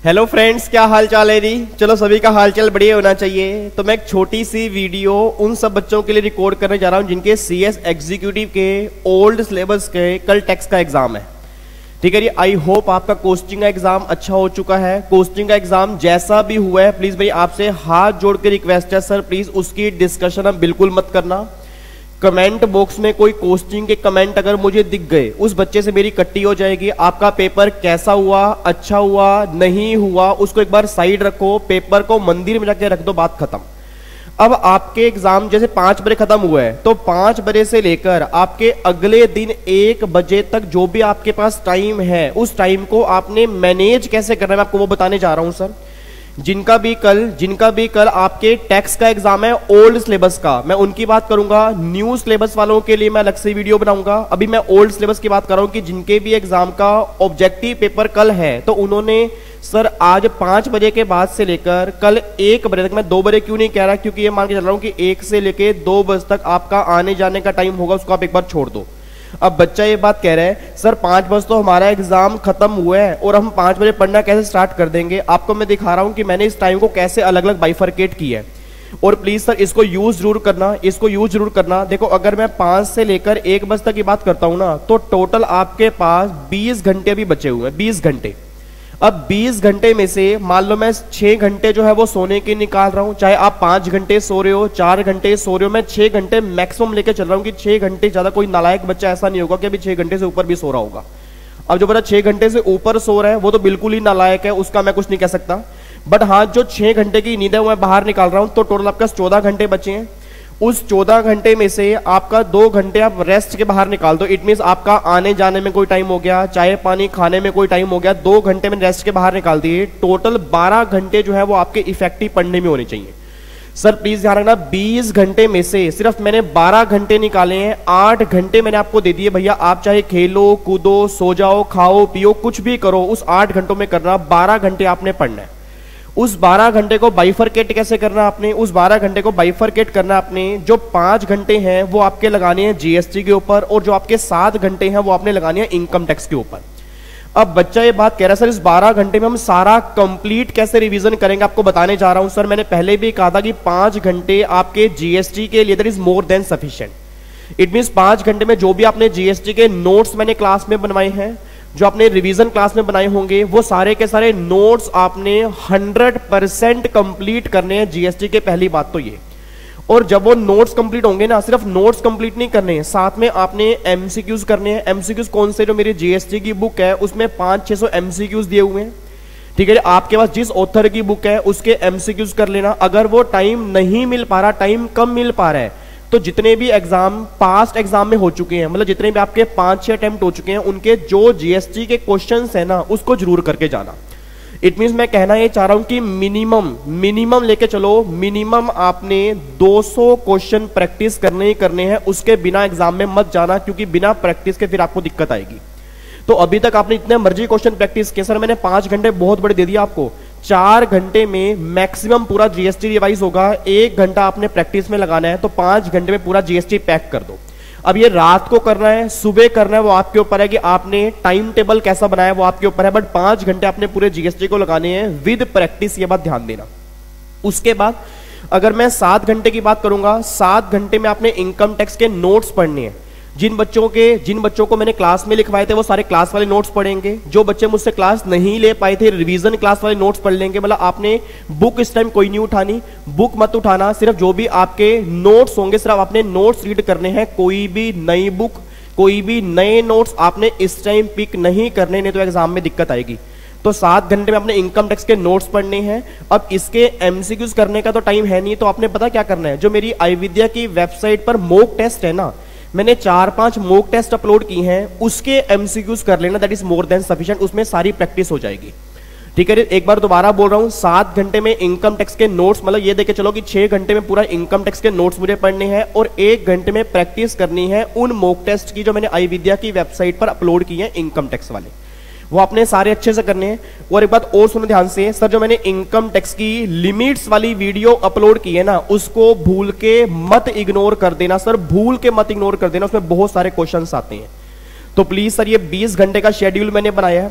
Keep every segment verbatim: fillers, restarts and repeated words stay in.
Hello friends, क्या हाल चाल है जी। चलो सभी का हाल चाल बढ़िया होना चाहिए। तो मैं एक छोटी सी वीडियो उन सब बच्चों के लिए रिकॉर्ड करने जा रहा हूं जिनके सीएस एग्जीक्यूटिव के ओल्ड सिलेबस के कल टेक्स्ट का एग्जाम है। ठीक है जी, आई होप आपका कोस्टिंग का एग्जाम अच्छा हो चुका है। कोस्टिंग का एग्जाम जैसा भी हुआ है, प्लीज भाई आपसे हाथ जोड़ के रिक्वेस्ट है सर, प्लीज उसकी डिस्कशन अब बिल्कुल मत करना। कमेंट बॉक्स में कोई कोस्टिंग के कमेंट अगर मुझे दिख गए, उस बच्चे से मेरी कट्टी हो जाएगी। आपका पेपर कैसा हुआ, अच्छा हुआ, नहीं हुआ, उसको एक बार साइड रखो, पेपर को मंदिर में जाके रख दो, बात खत्म। अब आपके एग्जाम जैसे पांच बजे खत्म हुआ है, तो पांच बजे से लेकर आपके अगले दिन एक बजे तक जो भी आपके पास टाइम है, उस टाइम को आपने मैनेज कैसे करना है मैं आपको वो बताने जा रहा हूं सर। जिनका भी कल जिनका भी कल आपके टेक्स्ट का एग्जाम है ओल्ड सिलेबस का, मैं उनकी बात करूंगा। न्यू सिलेबस वालों के लिए मैं अलग से वीडियो बनाऊंगा। अभी मैं ओल्ड सिलेबस की बात कर रहा हूं कि जिनके भी एग्जाम का ऑब्जेक्टिव पेपर कल है, तो उन्होंने सर आज पांच बजे के बाद से लेकर कल एक बजे तक, मैं दो बजे क्यों नहीं कह रहा, क्योंकि ये मान के चल रहा हूं कि एक से लेकर दो बजे तक आपका आने जाने का टाइम होगा, उसको आप एक बार छोड़ दो। अब बच्चा ये बात कह रहा है सर पांच बजे तो हमारा एग्जाम खत्म हुआ है और हम पांच बजे पढ़ना कैसे स्टार्ट कर देंगे। आपको मैं दिखा रहा हूं कि मैंने इस टाइम को कैसे अलग अलग बाइफरकेट किया है। और प्लीज सर इसको यूज जरूर करना, इसको यूज जरूर करना। देखो अगर मैं पांच से लेकर एक बजे तक की बात करता हूं ना, तो टोटल आपके पास बीस घंटे भी बचे हुए हैं, बीस घंटे। अब बीस घंटे में से मान लो मैं छह घंटे जो है वो सोने के निकाल रहा हूं, चाहे आप पांच घंटे सो रहे हो, चार घंटे सो रहे हो, मैं छह घंटे मैक्सिमम लेके चल रहा हूं कि छह घंटे ज्यादा कोई नालायक बच्चा ऐसा नहीं होगा कि अभी छह घंटे से ऊपर भी सो रहा होगा। अब जो बच्चा छह घंटे से ऊपर सो रहा है वो तो बिल्कुल ही नालायक है, उसका मैं कुछ नहीं कह सकता। बट हाँ, जो छह घंटे की नींद है वो मैं बाहर निकाल रहा हूं, तो टोटल आपका चौदह घंटे बचे हैं। उस चौदह घंटे में से आपका दो घंटे आप रेस्ट के बाहर निकाल दो। इट मींस आपका आने जाने में कोई टाइम हो गया, चाय पानी खाने में कोई टाइम हो गया, दो घंटे में रेस्ट के बाहर निकाल दिए। टोटल बारह घंटे जो है वो आपके इफेक्टिव पढ़ने में होने चाहिए। सर प्लीज ध्यान रखना, बीस घंटे में से सिर्फ मैंने बारह घंटे निकाले हैं, आठ घंटे मैंने आपको दे दिए। भैया आप चाहे खेलो कूदो, सो जाओ, खाओ पियो, कुछ भी करो, उस आठ घंटों में करना, बारह घंटे आपने पढ़ना है। उस बारह घंटे को बाइफरकेट कैसे करना आपने, उस बारह घंटे को बाइफरकेट करना आपने। जो पांच घंटे हैं वो आपके लगाने हैं जीएसटी के ऊपर, और जो आपके सात घंटे हैं वो आपने लगाने हैं इनकम टैक्स के ऊपर। अब बच्चा ये बात कह रहा है सर इस बारह घंटे में हम सारा कंप्लीट कैसे रिवीजन करेंगे, आपको बताने जा रहा हूं सर। मैंने पहले भी कहा था कि पांच घंटे आपके जीएसटी के लिए that is more than sufficient. It means पांच घंटे में जो भी आपने जीएसटी के नोट्स मैंने क्लास में बनवाए हैं, जो आपने रिवीजन क्लास में बनाए होंगे, वो सारे के सारे नोट्स आपने हंड्रेड परसेंट कंप्लीट करने हैं जीएसटी के। पहली बात तो ये। और जब वो नोट्स कंप्लीट होंगे ना, सिर्फ नोट्स कंप्लीट नहीं करने हैं, साथ में आपने एमसीक्यूज करने हैं। एमसीक्यूज कौन से, जो मेरी जीएसटी की बुक है उसमें पांच छह सौ एमसीक्यूज दिए हुए हैं। ठीक है, आपके पास जिस ऑथर की बुक है उसके एमसीक्यूज कर लेना। अगर वो टाइम नहीं मिल पा रहा, टाइम कम मिल पा रहा है, तो जितने भी एग्जाम पास्ट एग्जाम में हो चुके हैं, मतलब जितने भी आपके पांच छह अटेम्प्ट हो चुके हैं, उनके जो जीएसटी के क्वेश्चंस है ना, उसको जरूर करके जाना। इट मींस मैं कहना ये चाह रहा हूं कि मिनिमम मिनिमम लेके चलो, मिनिमम आपने दो सौ क्वेश्चन प्रैक्टिस करने ही करने हैं, उसके बिना एग्जाम में मत जाना, क्योंकि बिना प्रैक्टिस के फिर आपको दिक्कत आएगी। तो अभी तक आपने इतने मर्जी क्वेश्चन प्रैक्टिस किए, सर मैंने पांच घंटे बहुत बड़े दे दिया आपको। चार घंटे में मैक्सिमम पूरा जीएसटी रिवाइज होगा, एक घंटा आपने प्रैक्टिस में लगाना है, तो पांच घंटे में पूरा जीएसटी पैक कर दो। अब ये रात को करना है, सुबह करना है, वो आपके ऊपर है कि आपने टाइम टेबल कैसा बनाया, वो आपके ऊपर है। बट पांच घंटे आपने पूरे जीएसटी को लगाने हैं विद प्रैक्टिस, ये बात ध्यान देना। उसके बाद अगर मैं सात घंटे की बात करूंगा, सात घंटे में आपने इनकम टैक्स के नोट्स पढ़ने हैं। जिन बच्चों के जिन बच्चों को मैंने क्लास में लिखवाए थे वो सारे क्लास वाले नोट्स पढ़ेंगे। जो बच्चे मुझसे क्लास नहीं ले पाए थे, रिवीजन क्लास वाले नोट्स पढ़ लेंगे। मतलब आपने बुक इस टाइम कोई नहीं उठानी, बुक मत उठाना, सिर्फ जो भी आपके नोट्स होंगे सिर्फ आपने नोट्स रीड करने हैं। कोई भी नई बुक, कोई भी नए नोट्स आपने इस टाइम पिक नहीं करने, नहीं तो एग्जाम में दिक्कत आएगी। तो सात घंटे में आपने इनकम टैक्स के नोट्स पढ़ने हैं। अब इसके एमसीक्यूज करने का तो टाइम है नहीं, तो आपने पता क्या करना है, जो मेरी आई विद्या की वेबसाइट पर मॉक टेस्ट है ना, मैंने चार पांच मॉक टेस्ट अपलोड की हैं, उसके एमसीक्यूज कर लेना, that is more than sufficient, उसमें सारी प्रैक्टिस हो जाएगी। ठीक है, एक बार दोबारा बोल रहा हूं, सात घंटे में इनकम टैक्स के नोट्स, मतलब ये देखे चलो कि छह घंटे में पूरा इनकम टैक्स के नोट्स मुझे पढ़ने हैं, और एक घंटे में प्रैक्टिस करनी है उन मॉक टेस्ट की जो मैंने आई विद्या की वेबसाइट पर अपलोड की है इनकम टैक्स वाले, वो आपने सारे अच्छे से करने हैं। और एक बात और सुनो ध्यान से, सर जो मैंने इनकम टैक्स की लिमिट्स वाली वीडियो अपलोड की है ना, उसको भूल के मत इग्नोर कर देना सर, भूल के मत इग्नोर कर देना, उसमें बहुत सारे क्वेश्चंस आते हैं। तो प्लीज सर ये बीस घंटे का शेड्यूल मैंने बनाया है।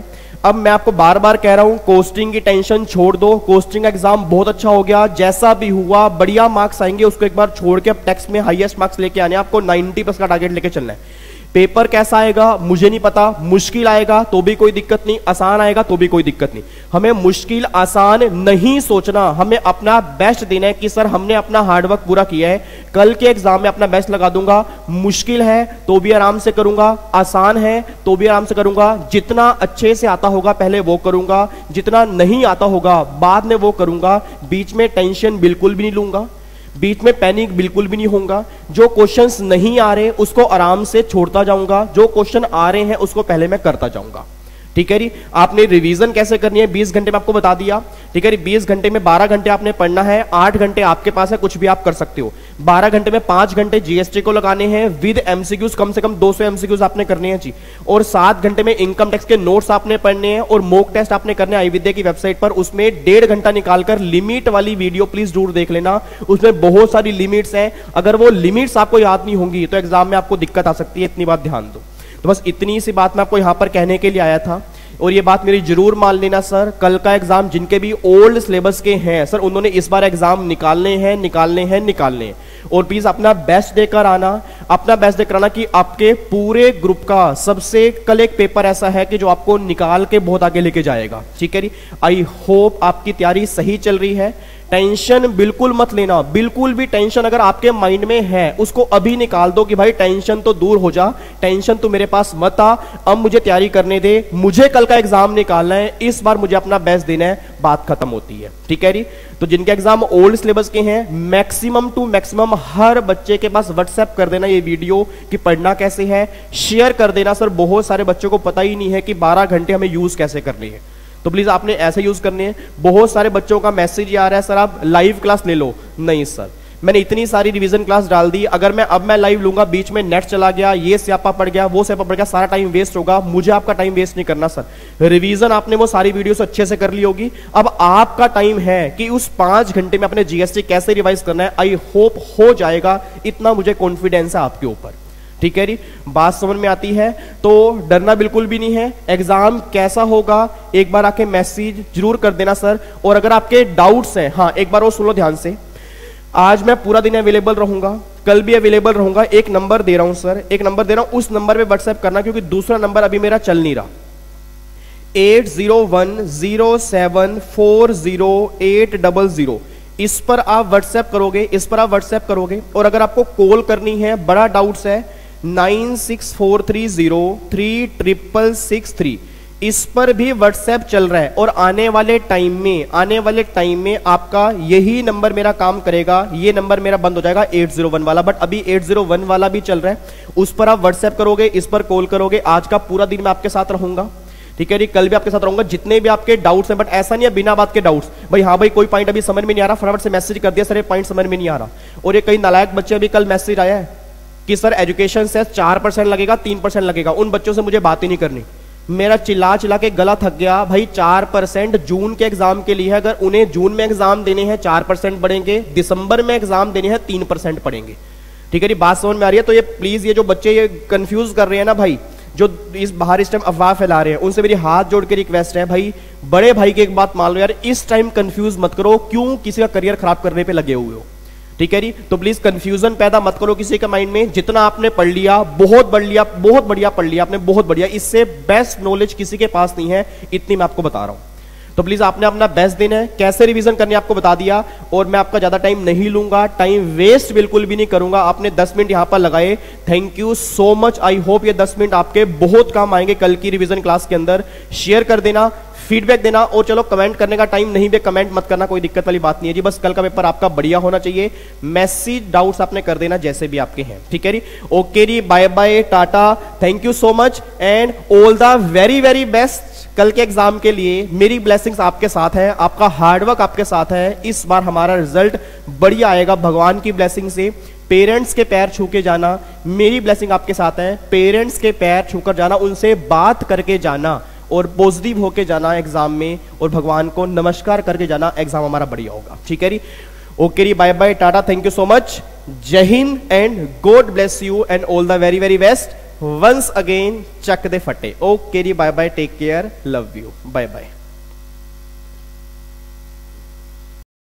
अब मैं आपको बार बार कह रहा हूं, कोस्टिंग की टेंशन छोड़ दो, कोस्टिंग एग्जाम बहुत अच्छा हो गया, जैसा भी हुआ बढ़िया मार्क्स आएंगे, उसको एक बार छोड़ के अब टेक्स्ट में हाईएस्ट मार्क्स लेके आने, आपको नाइंटी परसेंट का टारगेट लेके चलना है। पेपर कैसा आएगा मुझे नहीं पता, मुश्किल आएगा तो भी कोई दिक्कत नहीं, आसान आएगा तो भी कोई दिक्कत नहीं। हमें मुश्किल आसान नहीं सोचना, हमें अपना बेस्ट देना है कि सर हमने अपना हार्डवर्क पूरा किया है, कल के एग्जाम में अपना बेस्ट लगा दूंगा। मुश्किल है तो भी आराम से करूंगा, आसान है तो भी आराम से करूंगा, जितना अच्छे से आता होगा पहले वो करूंगा, जितना नहीं आता होगा बाद में वो करूंगा। बीच में टेंशन बिल्कुल भी नहीं लूंगा, बीच में पैनिक बिल्कुल भी नहीं होगा। जो क्वेश्चंस नहीं आ रहे उसको आराम से छोड़ता जाऊंगा, जो क्वेश्चन आ रहे हैं उसको पहले मैं करता जाऊंगा। ठीक है जी। आपने रिवीजन कैसे करनी है बीस घंटे में आपको बता दिया। ठीक है जी, बीस घंटे में बारह घंटे आपने पढ़ना है, आठ घंटे आपके पास है, कुछ भी आप कर सकते हो। बारह घंटे में पांच घंटे जीएसटी को लगाने हैं विद एमसीक्यूज, कम से कम दो सौ एमसीक्यूज आपने करने हैं जी। और सात घंटे में इनकम टैक्स के नोट्स आपने पढ़ने हैं और मॉक टेस्ट आपने करने हैं आई विद्या की वेबसाइट पर। उसमें डेढ़ घंटा निकालकर लिमिट वाली वीडियो प्लीज जरूर देख लेना, उसमें बहुत सारी लिमिट्स हैं। अगर वो लिमिट्स आपको याद नहीं होंगी तो एग्जाम में आपको दिक्कत आ सकती है, इतनी बात ध्यान दो। तो बस इतनी सी बात मैं आपको यहां पर कहने के लिए आया था। और ये बात मेरी जरूर मान लेना सर, कल का एग्जाम जिनके भी ओल्ड सिलेबस के हैं सर, उन्होंने इस बार एग्जाम निकालने हैं निकालने हैं निकालने हैं। और प्लीज अपना बेस्ट देकर आना, अपना बेस्ट देकर आना कि आपके पूरे ग्रुप का सबसे कल एक पेपर ऐसा है कि जो आपको निकाल के बहुत आगे लेके जाएगा। ठीक है जी। आई होप आपकी तैयारी सही चल रही है। टेंशन बिल्कुल मत लेना, बिल्कुल भी टेंशन अगर आपके माइंड में है उसको अभी निकाल दो कि भाई टेंशन तो दूर हो जा, टेंशन तो मेरे पास मत आ, अब मुझे तैयारी करने दे, मुझे कल का एग्जाम निकालना है, इस बार मुझे अपना बेस्ट देना है, बात खत्म होती है। ठीक है जी। तो जिनके एग्जाम ओल्ड सिलेबस के हैं मैक्सिमम टू मैक्सिमम हर बच्चे के पास व्हाट्सएप कर देना ये वीडियो कि पढ़ना कैसे है, शेयर कर देना सर। बहुत सारे बच्चों को पता ही नहीं है कि बारह घंटे हमें यूज कैसे करनी है, तो प्लीज आपने ऐसे यूज करने हैं। बहुत सारे बच्चों का मैसेज आ रहा है सर आप लाइव क्लास ले लो, नहीं सर मैंने इतनी सारी रिवीजन क्लास डाल दी, अगर मैं अब मैं लाइव लूंगा बीच में नेट चला गया, ये स्यापा पड़ गया, वो स्यापा पड़ गया, सारा टाइम वेस्ट होगा। मुझे आपका टाइम वेस्ट नहीं करना सर। रिवीजन आपने वो सारी वीडियोस अच्छे से कर ली होगी, अब आपका टाइम है कि उस पांच घंटे में अपने जीएसटी कैसे रिवाइज करना है। आई होप हो जाएगा, इतना मुझे कॉन्फिडेंस है आपके ऊपर। ठीक है जी। बात समझ में आती है तो डरना बिल्कुल भी नहीं है। एग्जाम कैसा होगा एक बार आके मैसेज जरूर कर देना सर। और अगर आपके डाउट्स हैं, हाँ एक बार वो सुन लो ध्यान से, आज मैं पूरा दिन अवेलेबल रहूंगा, कल भी अवेलेबल रहूंगा। एक नंबर दे रहा हूं सर, एक नंबर दे रहा हूं, उस नंबर पे व्हाट्सएप करना क्योंकि दूसरा नंबर अभी मेरा चल नहीं रहा। Eight zero one zero seven four zero eight double zero, इस पर आप व्हाट्सएप करोगे, इस पर आप व्हाट्सएप करोगे। और अगर आपको कॉल करनी है, बड़ा डाउट्स है, nine six four three zero three triple six three, इस पर भी व्हाट्सएप चल रहा है। और आने वाले टाइम में आने वाले टाइम में आपका यही नंबर मेरा काम करेगा, ये नंबर मेरा बंद हो जाएगा एट जीरो वन वाला, बट अभी एट जीरो वन वाला भी चल रहा है। उस पर आप व्हाट्सएप करोगे, इस पर कॉल करोगे। आज का पूरा दिन मैं आपके साथ रहूंगा। ठीक है जी। कल भी आपके साथ रहूंगा, जितने भी आपके डाउट्स हैं, बट ऐसा नहीं है बिना बात के डाउट्स, भाई हाँ भाई कोई पॉइंट अभी समझ में नहीं आ रहा, फटाफट से मैसेज कर दिया सर ये पॉइंट समझ में नहीं आ रहा। और ये कई नालायक बच्चे, अभी कल मैसेज आया है कि सर एजुकेशन से चार परसेंट लगेगा, तीन परसेंट लगेगा, उन बच्चों से मुझे बात ही नहीं करनी। मेरा चिल्ला चिल्ला के गला थक गया। भाई चार परसेंट जून के एग्जाम के लिए है, अगर उन्हें जून में एग्जाम देने हैं चार परसेंट पढ़ेंगे, दिसंबर में एग्जाम देने हैं तीन परसेंट पढ़ेंगे। ठीक है जी। बात समझ में आ रही है। तो ये प्लीज ये जो बच्चे ये कंफ्यूज कर रहे हैं ना भाई, जो इस बाहर इस टाइम अफवाह फैला रहे हैं, उनसे मेरी हाथ जोड़ के रिक्वेस्ट है, भाई बड़े भाई की एक बात मान लो यार, इस टाइम कंफ्यूज मत करो, क्यों किसी का करियर खराब करने पे लगे हुए हो। ठीक है जी। तो प्लीज कंफ्यूजन पैदा मत करो किसी के माइंड में। जितना आपने पढ़ लिया बहुत बढ़ लिया, बहुत बढ़िया पढ़ लिया आपने, बहुत बढ़िया, इससे बेस्ट नॉलेज किसी के पास नहीं है, इतनी मैं आपको बता रहा हूं। तो प्लीज आपने अपना बेस्ट देना है, कैसे रिवीजन करनी है आपको बता दिया। और मैं आपका ज्यादा टाइम नहीं लूंगा, टाइम वेस्ट बिल्कुल भी नहीं करूंगा। आपने दस मिनट यहां पर लगाए, thank you so much. I hope ये दस मिनट आपके बहुत काम आएंगे कल की रिवीजन क्लास के अंदर। शेयर कर देना, फीडबैक देना। और चलो कमेंट करने का टाइम नहीं भी, कमेंट मत करना, कोई दिक्कत वाली बात नहीं है जी, बस कल का पेपर आपका बढ़िया होना चाहिए। मैसेज डाउट्स आपने कर देना जैसे भी आपके हैं। ठीक है जी। ओके जी, bye bye, tata, thank you so much and all the very very best कल के एग्जाम के लिए। मेरी ब्लेसिंग्स आपके साथ है, आपका हार्डवर्क आपके साथ है। इस बार हमारा रिजल्ट बढ़िया आएगा भगवान की ब्लेसिंग से। पेरेंट्स के पैर छू के जाना, मेरी ब्लेसिंग आपके साथ है। पेरेंट्स के पैर छूकर जाना, उनसे बात करके जाना और पॉजिटिव होके जाना एग्जाम में, और भगवान को नमस्कार करके जाना, एग्जाम हमारा बढ़िया होगा। ठीक है जी। ओके जी, bye bye, tata, thank you so much, जय हिंद and God bless you and all the very very best. Once again चक दे फटे। ओके जी, bye bye, take care, love you, bye bye.